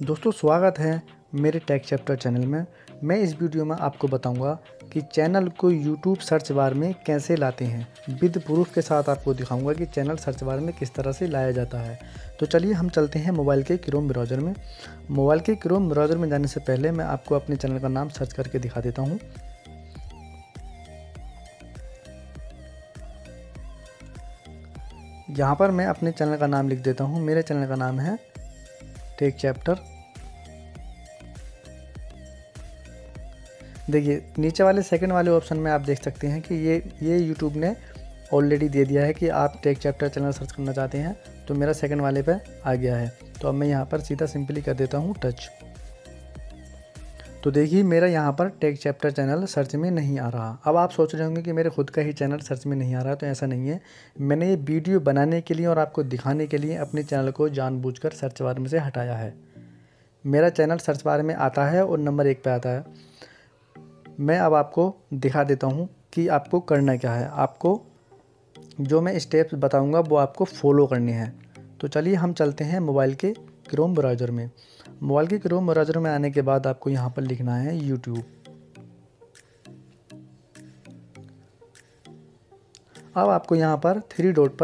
दोस्तों स्वागत है मेरे टेक चैप्टर चैनल में। मैं इस वीडियो में आपको बताऊंगा कि चैनल को यूट्यूब सर्च बार में कैसे लाते हैं। विद प्रूफ के साथ आपको दिखाऊंगा कि चैनल सर्च बार में किस तरह से लाया जाता है। तो चलिए हम चलते हैं मोबाइल के क्रोम ब्राउज़र में। मोबाइल के क्रोम ब्राउज़र में जाने से पहले मैं आपको अपने चैनल का नाम सर्च करके दिखा देता हूँ। यहाँ पर मैं अपने चैनल का नाम लिख देता हूँ। मेरे चैनल का नाम है टेक चैप्टर। देखिए नीचे वाले सेकंड वाले ऑप्शन में आप देख सकते हैं कि ये यूट्यूब ने ऑलरेडी दे दिया है कि आप टेक चैप्टर चैनल सर्च करना चाहते हैं। तो मेरा सेकंड वाले पे आ गया है। तो अब मैं यहाँ पर सीधा सिंपली कर देता हूँ टच। तो देखिए मेरा यहाँ पर टेक चैप्टर चैनल सर्च में नहीं आ रहा। अब आप सोच रहे होंगे कि मेरे खुद का ही चैनल सर्च में नहीं आ रहा। तो ऐसा नहीं है, मैंने ये वीडियो बनाने के लिए और आपको दिखाने के लिए अपने चैनल को जानबूझकर सर्च बार में से हटाया है। मेरा चैनल सर्च बार में आता है और नंबर 1 पे आता है। मैं अब आपको दिखा देता हूँ कि आपको करना क्या है। आपको जो मैं स्टेप्स बताऊँगा वो आपको फॉलो करने हैं। तो चलिए हम चलते हैं मोबाइल के क्रोम ब्राउज़र में। मोबाइल के क्रोम ब्राउज़र में आने के बाद आपको यहाँ पर लिखना है यूट्यूब। अब आपको यहाँ पर थ्री डॉट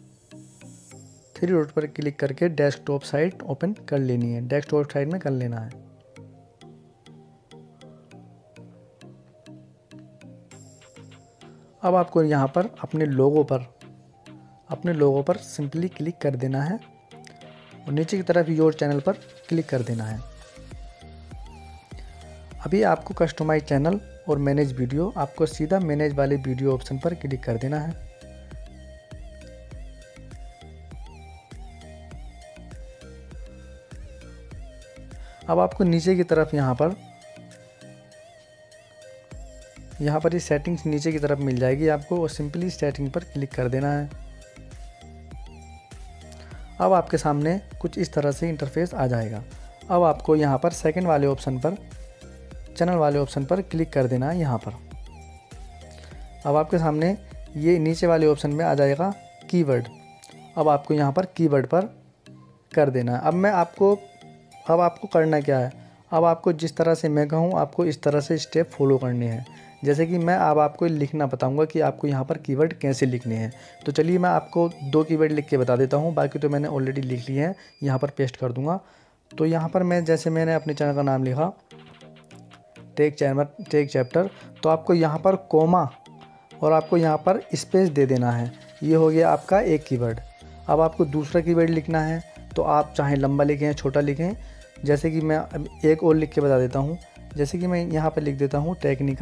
पर क्लिक करके डेस्कटॉप साइट ओपन कर लेनी है। डेस्कटॉप साइट में कर लेना है। अब आपको यहाँ पर अपने लोगो पर सिंपली क्लिक कर देना है और नीचे की तरफ योर चैनल पर क्लिक कर देना है। अभी आपको कस्टमाइज चैनल और मैनेज वीडियो, आपको सीधा मैनेज वाले वीडियो ऑप्शन पर क्लिक कर देना है। अब आपको नीचे की तरफ यहाँ पर ये सेटिंग्स नीचे की तरफ मिल जाएगी आपको, और सिंपली सेटिंग पर क्लिक कर देना है। अब आपके सामने कुछ इस तरह से इंटरफेस आ जाएगा। अब आपको यहाँ पर सेकंड वाले ऑप्शन पर, चैनल वाले ऑप्शन पर क्लिक कर देना है। यहाँ पर अब आपके सामने ये नीचे वाले ऑप्शन में आ जाएगा कीवर्ड। अब आपको यहाँ पर कीवर्ड पर कर देना है। अब आपको करना क्या है, अब आपको जिस तरह से मैं कहूँ आपको इस तरह से स्टेप फॉलो करने हैं। जैसे कि मैं अब आपको लिखना बताऊंगा कि आपको यहाँ पर कीवर्ड कैसे लिखने हैं। तो चलिए मैं आपको 2 कीवर्ड लिख के बता देता हूँ, बाकी तो मैंने ऑलरेडी लिख लिए हैं, यहाँ पर पेस्ट कर दूँगा। तो यहाँ पर मैंने अपने चैनल का नाम लिखा टेक चैप्टर। तो आपको यहाँ पर कोमा और आपको यहाँ पर स्पेस दे देना है। ये हो गया आपका एक कीवर्ड। अब आपको दूसरा कीवर्ड लिखना है, तो आप चाहे लंबा लिखें या छोटा लिखें। जैसे कि मैं अब एक और लिख के बता देता हूँ। जैसे कि मैं यहाँ पर लिख देता हूँ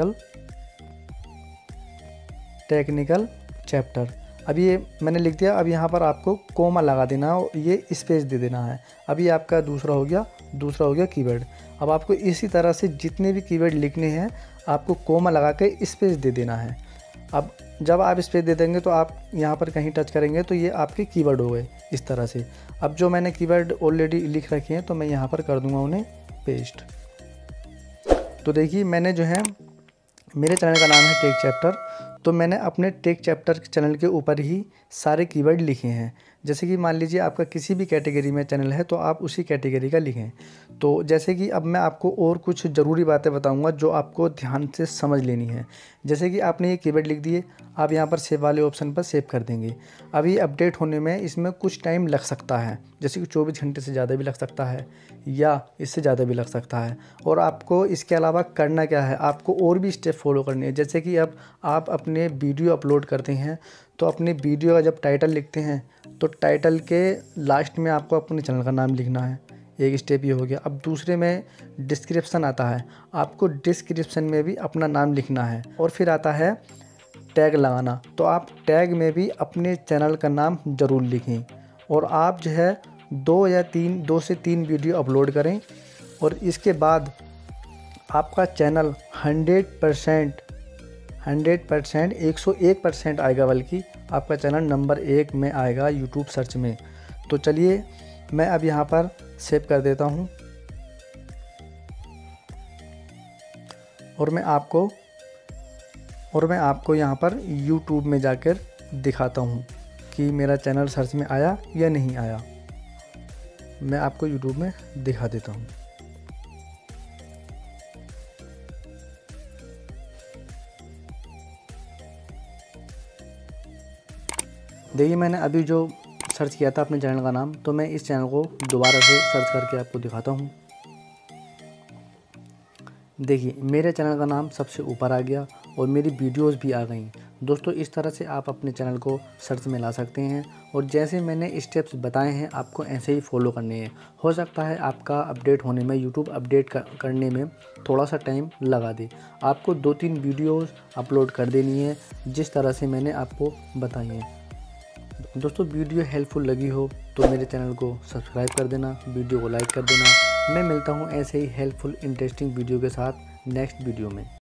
टेक्निकल चैप्टर। अब ये मैंने लिख दिया। अब यहाँ पर आपको कोमा लगा देना और ये स्पेस दे देना है। अभी आपका दूसरा हो गया कीवर्ड। अब आपको इसी तरह से जितने भी कीवर्ड लिखने हैं आपको कोमा लगा के स्पेस दे देना है। अब जब आप स्पेस दे देंगे तो आप यहाँ पर कहीं टच करेंगे तो ये आपके कीवर्ड हो गए इस तरह से। अब जो मैंने कीवर्ड ऑलरेडी लिख रखे हैं तो मैं यहाँ पर कर दूँगा उन्हें पेस्ट। तो देखिए मैंने जो है, मेरे चैनल का नाम है टेक चैप्टर, तो मैंने अपने टेक चैप्टर चैनल के ऊपर ही सारे कीवर्ड लिखे हैं। जैसे कि मान लीजिए आपका किसी भी कैटेगरी में चैनल है तो आप उसी कैटेगरी का लिखें। तो जैसे कि अब मैं आपको और कुछ ज़रूरी बातें बताऊंगा जो आपको ध्यान से समझ लेनी है। जैसे कि आपने ये कीवर्ड लिख दिए, आप यहाँ पर सेव वाले ऑप्शन पर सेव कर देंगे। अभी अपडेट होने में इसमें कुछ टाइम लग सकता है, जैसे कि 24 घंटे से ज़्यादा भी लग सकता है या इससे ज़्यादा भी लग सकता है। और आपको इसके अलावा करना क्या है, आपको और भी स्टेप फॉलो करने हैं। जैसे कि अब आप अपने वीडियो अपलोड करते हैं तो अपने वीडियो का जब टाइटल लिखते हैं तो टाइटल के लास्ट में आपको अपने चैनल का नाम लिखना है। एक स्टेप ये हो गया। अब दूसरे में डिस्क्रिप्शन आता है, आपको डिस्क्रिप्शन में भी अपना नाम लिखना है। और फिर आता है टैग लगाना, तो आप टैग में भी अपने चैनल का नाम ज़रूर लिखें। और आप जो है 2 से 3 वीडियो अपलोड करें और इसके बाद आपका चैनल 100% 101% आएगा, बल्कि आपका चैनल नंबर 1 में आएगा यूट्यूब सर्च में। तो चलिए मैं अब यहाँ पर सेव कर देता हूँ और मैं आपको यहाँ पर यूट्यूब में जाकर दिखाता हूँ कि मेरा चैनल सर्च में आया या नहीं आया। मैं आपको यूट्यूब में दिखा देता हूँ। देखिए मैंने अभी जो सर्च किया था अपने चैनल का नाम, तो मैं इस चैनल को दोबारा से सर्च करके आपको दिखाता हूँ। देखिए मेरे चैनल का नाम सबसे ऊपर आ गया और मेरी वीडियोस भी आ गई। दोस्तों इस तरह से आप अपने चैनल को सर्च में ला सकते हैं और जैसे मैंने स्टेप्स बताए हैं आपको ऐसे ही फॉलो करने हैं। हो सकता है आपका अपडेट होने में, यूट्यूब अपडेट करने में थोड़ा सा टाइम लगा दे। आपको 2-3 वीडियोस अपलोड कर देनी है जिस तरह से मैंने आपको बताई हैं। दोस्तों वीडियो हेल्पफुल लगी हो तो मेरे चैनल को सब्सक्राइब कर देना, वीडियो को लाइक कर देना। मैं मिलता हूँ ऐसे ही हेल्पफुल इंटरेस्टिंग वीडियो के साथ नेक्स्ट वीडियो में।